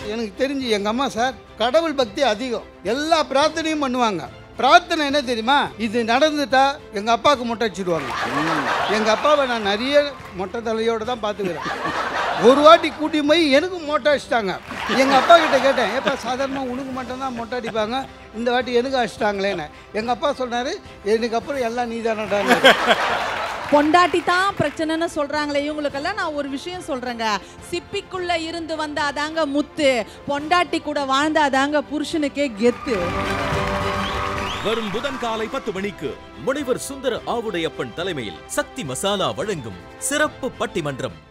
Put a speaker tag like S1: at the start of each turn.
S1: எனக்கு தெரிஞ்சு எங்கள் அம்மா சார் கடவுள் பக்தி அதிகம், எல்லா பிரார்த்தனையும் பண்ணுவாங்க. பிரார்த்தனை என்ன தெரியுமா, இது நடந்துட்டா எங்கள் அப்பாவுக்கு மொட்டை அடிச்சிடுவாங்க. எங்கள் அப்பாவை நான் நிறைய மொட்டை தலையோடு தான் பார்த்துக்கிறேன். ஒரு வாட்டி கூட்டி போய் எனக்கும் மொட்டை அடிச்சிட்டாங்க. எங்கள் அப்பா கிட்ட கேட்டேன், ஏப்பா சாதாரணமாக உனக்கு மட்டும்தான் மொட்டை அடிப்பாங்க, இந்த வாட்டி எனக்கு அடிச்சிட்டாங்களேன்னு. எங்கள் அப்பா சொன்னார், எனக்கு அப்புறம் எல்லாம் நீ தானடான்னு.
S2: பொண்டாட்டி தான் பிரச்சனைன்னு சொல்றாங்களே, இவங்களுக்கெல்லாம் நான் ஒரு விஷயம் சொல்றேங்க. சிப்பிக்குள்ள இருந்து வந்தாதாங்க முத்து, பொண்டாட்டி கூட வாழ்ந்தாதாங்க புருஷனுக்கே கெத்து.
S3: வரும் புதன் காலை 10 மணிக்கு முனைவர் சுந்தர ஆவுடையப்பன் தலைமையில் சக்தி மசாலா வழங்கும் சிறப்பு பட்டிமன்றம்.